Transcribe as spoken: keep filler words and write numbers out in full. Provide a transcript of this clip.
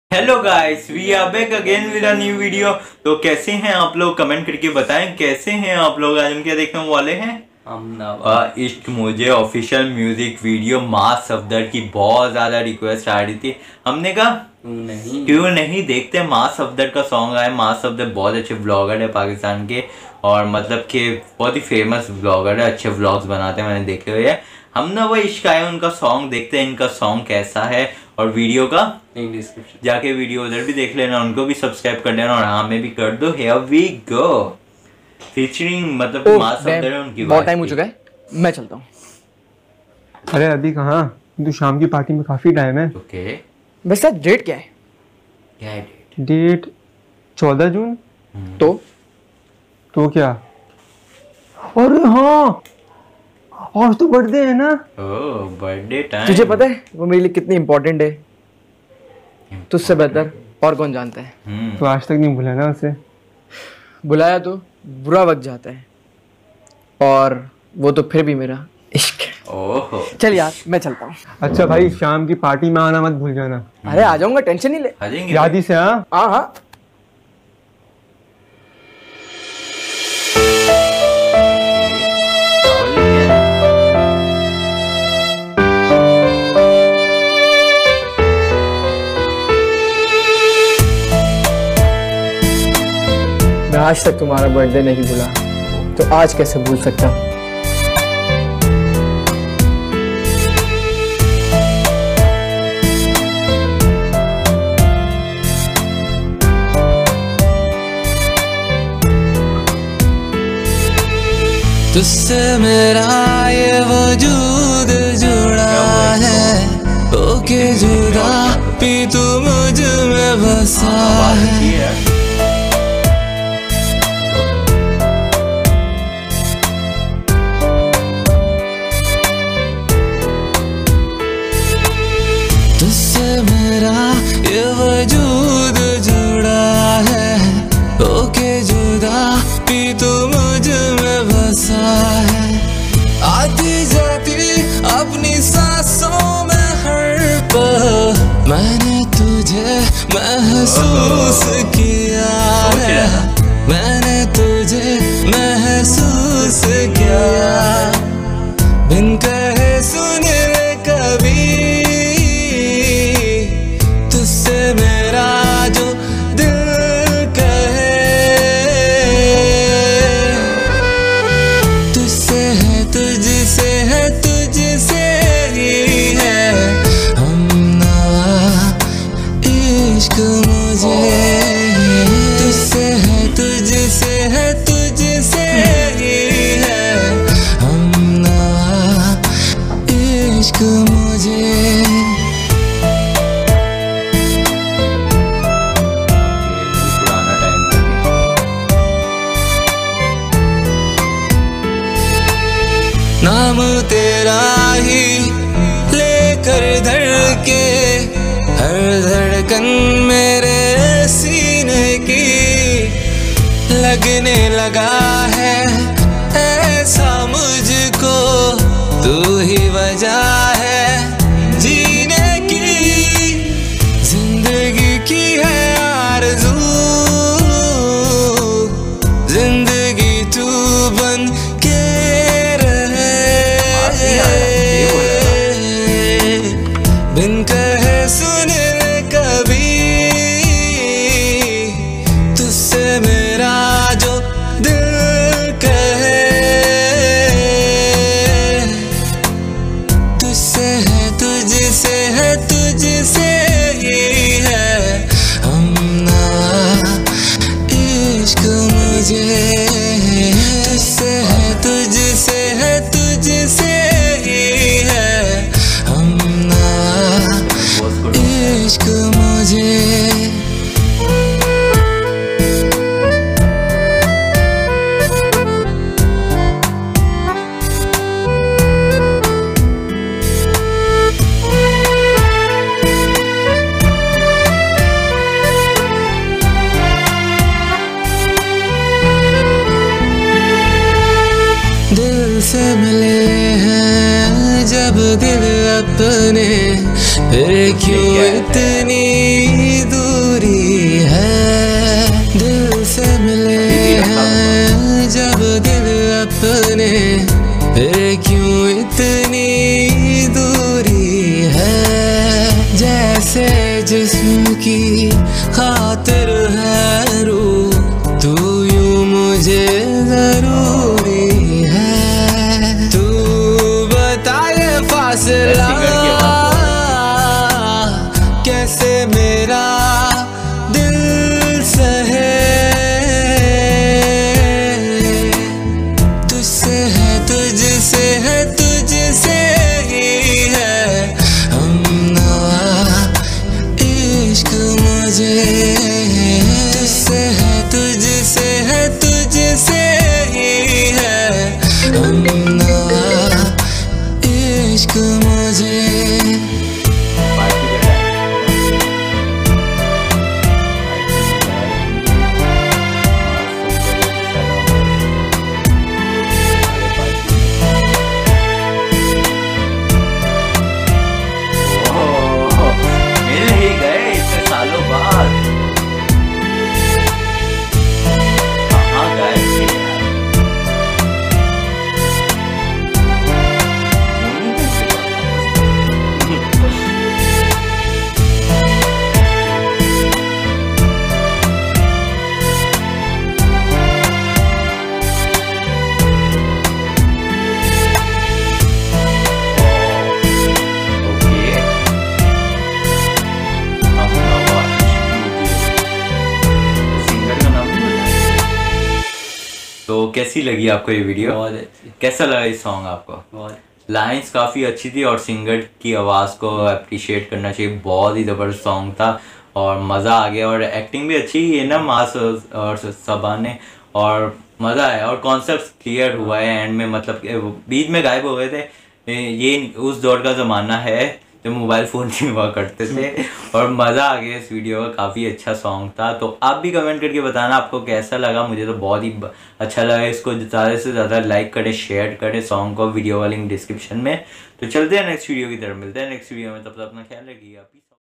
Hello guys, we are back again with a new video. तो कैसे हैं आप लोग, कमेंट करके बताएं कैसे हैं आप लोग। आज हम क्या देखने वाले हैं, हम इश्क मुझे official music video Maaz Safdar की बहुत ज़्यादा रिक्वेस्ट आ रही थी। हमने कहा नहीं क्यों नहीं देखते। मास सफदर का सॉन्ग आया। मास सफदर बहुत अच्छे ब्लॉगर है पाकिस्तान के, और मतलब कि बहुत ही फेमस ब्लॉगर है, अच्छे व्लॉग्स बनाते हैं, मैंने देखे हुए हैं। हम ना वो इश्क आए उनका सॉन्ग देखते हैं, इनका सॉन्ग कैसा है, और वीडियो का डिस्क्रिप्शन जाके वीडियो उधर भी देख लेना, उनको भी सब्सक्राइब कर लेना और हमें भी कर दो। हियर वी गो फीचरिंग, मतलब मास सफदर है उनकी। बहुत टाइम हो चुका है, मैं चलता हूँ। अरे अभी कहाँ, तो शाम की पार्टी में काफी टाइम है। ओके वैसे डेट क्या है? क्या है डेट? डेट चौदह जून। तो तो क्या, अरे हाँ आज तो बर्थडे है ना। Oh birthday time. तुझे पता है वो मेरे लिए कितनी इम्पोर्टेंट है? तुझसे बेहतर और कौन जानता है। तो आज तक नहीं भूला ना उसे। बुलाया तो बुरा वक्त जाता है, और वो तो फिर भी मेरा इश्क है। ओहो चल यार मैं चलता हूँ। अच्छा भाई, शाम की पार्टी में आना मत भूल जाना। अरे आ जाऊंगा, टेंशन नहीं ले। आ जाएंगे याद ही से। हाँ हाँ हाँ मैं आज तक तुम्हारा बर्थडे नहीं भूला, तो आज कैसे भूल सकता हूँ। तुझसे मेरा ये वजूद जुड़ा है, होके जुदा भी तू मुझ में बसा है। तुझसे मेरा ये वजूद जुड़ा है, होके जुदा भी तू मुझ में बसा है। आती जाती अपनी सांसों में हर पल मैंने तुझे महसूस किया है, मैंने तुझे महसूस किया। बिन कहे सुन ले कभी, तुझसे मेरा जो दिल कहे, तुझसे है तुझसे है तुझसे ही है हम नवा इश्क मुझे। तुझसे है तुझसे है तुझसे ही है हम नवा इश्क मुझे। पुराना टाइम। नाम तेरा ही लेकर धड़के हर धड़कन मेरे सीने की, लगने लगा है ऐसा मुझको तू ही वजह है जीने की। जिंदगी की है आरज़ू, जिंदगी तू बन के बिन कहे सुन ले कभी, तुझसे मेरा जो दिल कहे, तुझसे है तुझसे है तुझसे ही है हम नवा इश्क मुझे। तुझसे है तुझसे है तुझसे ही है हम नवा इश्क मुझे। दिल से मिले हैं जब दिल अपने, फिर क्यों इतनी दूर जिस्म की खातिर है रू, तू यूं मुझे जरूरी है। तू बता ये फासला कैसे मेरा दिल सहे, तुझसे है तुझसे है तुझसे ही है हमनवा इश्क मुझे। तुझसे है तुझसे है तुझसे ही है हमनवा इश्क मुझे। तो कैसी लगी आपको ये वीडियो? बहुत अच्छी। कैसा लगा ये सॉन्ग आपको? बहुत लाइंस काफ़ी अच्छी थी और सिंगर की आवाज़ को अप्रिशिएट करना चाहिए, बहुत ही ज़बरदस्त सॉन्ग था और मज़ा आ गया। और एक्टिंग भी अच्छी है ना मास और सबा ने, और मज़ा आया और कॉन्सेप्ट क्लियर हुआ है एंड में। मतलब बीच में गायब हो गए थे, ये उस दौर का ज़माना है जब मोबाइल फ़ोन नहीं हुआ करते थे और मज़ा आ गया इस वीडियो का। काफ़ी अच्छा सॉन्ग था। तो आप भी कमेंट करके बताना आपको कैसा लगा। मुझे तो बहुत ही अच्छा लगा। इसको ज़्यादा से ज़्यादा लाइक करें, शेयर करें सॉन्ग को। वीडियो वाली डिस्क्रिप्शन में। तो चलते हैं नेक्स्ट वीडियो की तरफ, मिलते हैं नेक्स्ट वीडियो में। तब तक अपना ख्याल रखिएगा।